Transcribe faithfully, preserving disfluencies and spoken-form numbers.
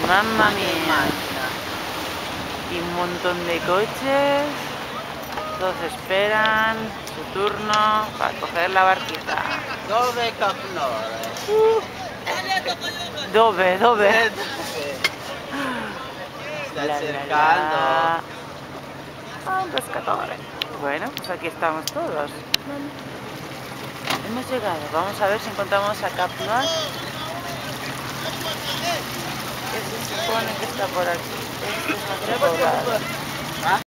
Mamma mía. Y un montón de coches. Todos esperan su turno para coger la barquita. Dove Capnore? Uh. Dove, dove? Sta La, cercando. la, la. Ah, un pescatore. Bueno, pues aquí estamos todos. Hemos llegado. Vamos a ver si encontramos a Cap Noir. Que se supone que está por aquí. Este es nuestro poblado.